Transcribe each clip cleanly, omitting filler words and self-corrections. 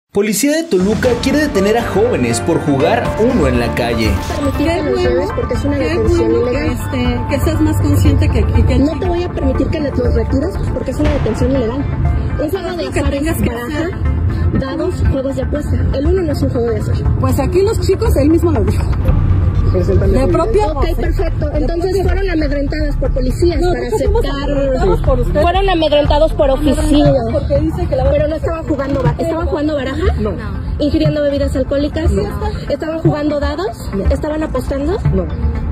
Policía de Toluca quiere detener a jóvenes por jugar uno en la calle. Qué bueno, porque es una detención ilegal. Que seas más consciente que no te voy a permitir que los retires porque es una detención ilegal. Un juego de azar, baraja, dados, juegos de apuesta. El uno no es un juego de azar. Pues aquí los chicos, él mismo lo dijo. De propia. Ok, perfecto. Entonces fueron amedrentadas por policías para aceptar. Fueron amedrentados por oficina. Pero no estaban jugando. ¿Estaban jugando baraja? No. ¿Ingiriendo bebidas alcohólicas? No. ¿Estaban jugando dados? No. ¿Estaban apostando? No.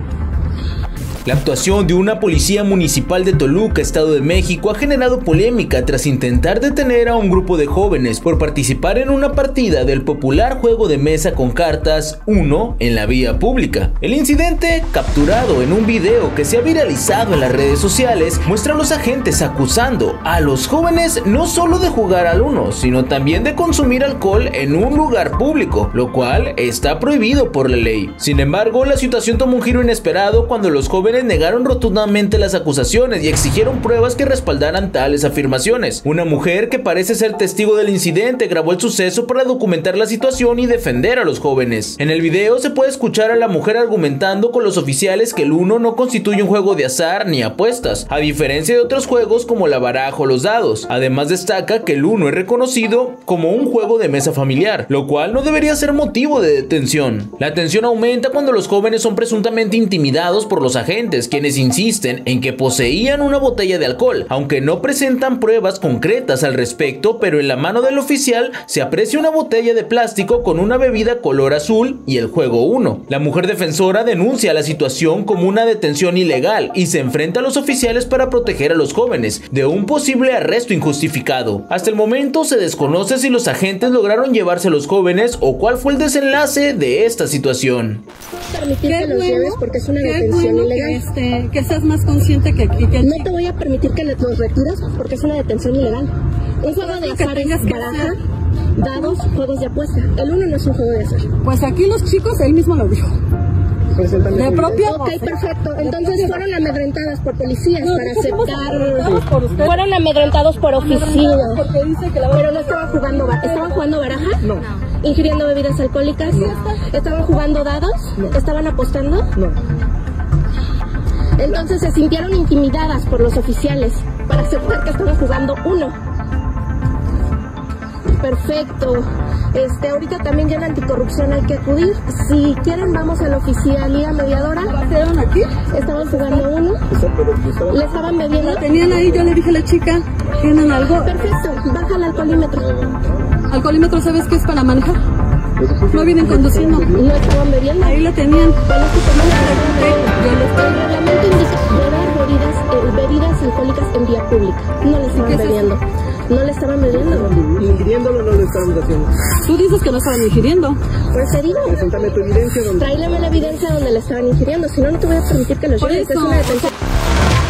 La actuación de una policía municipal de Toluca, Estado de México, ha generado polémica tras intentar detener a un grupo de jóvenes por participar en una partida del popular juego de mesa con cartas Uno en la vía pública. El incidente, capturado en un video que se ha viralizado en las redes sociales, muestra a los agentes acusando a los jóvenes no solo de jugar al Uno, sino también de consumir alcohol en un lugar público, lo cual está prohibido por la ley. Sin embargo, la situación tomó un giro inesperado cuando los jóvenes negaron rotundamente las acusaciones y exigieron pruebas que respaldaran tales afirmaciones. Una mujer que parece ser testigo del incidente grabó el suceso para documentar la situación y defender a los jóvenes. En el video se puede escuchar a la mujer argumentando con los oficiales que el Uno no constituye un juego de azar ni apuestas, a diferencia de otros juegos como la baraja o los dados. Además destaca que el Uno es reconocido como un juego de mesa familiar, lo cual no debería ser motivo de detención. La tensión aumenta cuando los jóvenes son presuntamente intimidados por los agentes, quienes insisten en que poseían una botella de alcohol, aunque no presentan pruebas concretas al respecto, pero en la mano del oficial se aprecia una botella de plástico con una bebida color azul y el juego Uno. La mujer defensora denuncia la situación como una detención ilegal y se enfrenta a los oficiales para proteger a los jóvenes de un posible arresto injustificado. Hasta el momento se desconoce si los agentes lograron llevarse a los jóvenes o cuál fue el desenlace de esta situación. Permitir que los lleves porque es una detención ilegal. Que seas más consciente que no te voy a permitir que los retires porque es una detención ilegal. Un juego de azar, baraja, dados, juegos de apuesta. El Uno no es un juego de azar. Pues aquí los chicos, él mismo lo dijo. De propia. Ok, perfecto. Entonces fueron amedrentadas por policías para aceptar. Fueron amedrentados por oficina. Pero no estaban jugando baraja. ¿Estaban jugando baraja? No. ¿Ingiriendo bebidas alcohólicas? No. ¿Estaban jugando dados? No. ¿Estaban apostando? No. Entonces se sintieron intimidadas por los oficiales para aceptar que estaban jugando Uno. Perfecto. Ahorita también ya en anticorrupción hay que acudir. Si quieren vamos a la oficialía mediadora. ¿Pasaron aquí? Estaban jugando Uno. Le estaban bebiendo. La tenían ahí, yo le dije a la chica, ¿tienen algo? Perfecto, baja el alcoholímetro. ¿Alcoholímetro sabes qué es para manejar? No vienen conduciendo. No estaban bebiendo. Ahí la tenían. El reglamento indica beber bebidas alcohólicas en vía pública. No le estaban bebiendo. No le estaban bebiendo. Ingiriéndolo no lo estaban haciendo. Tú dices que no estaban ingiriendo. Pues te digo. Preséntame tu evidencia. Tráileme la evidencia donde le estaban ingiriendo. Si no, no te voy a permitir que lo lleves. Es una detención.